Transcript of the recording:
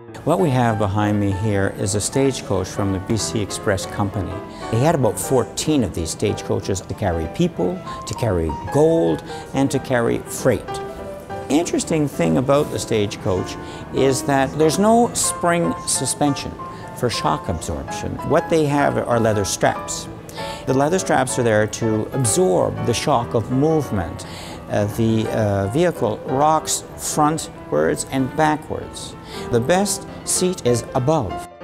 What we have behind me here is a stagecoach from the BC Express Company. He had about 14 of these stagecoaches to carry people, to carry gold, and to carry freight. Interesting thing about the stagecoach is that there's no spring suspension for shock absorption. What they have are leather straps. The leather straps are there to absorb the shock of movement. The vehicle rocks frontwards and backwards. The best seat is above.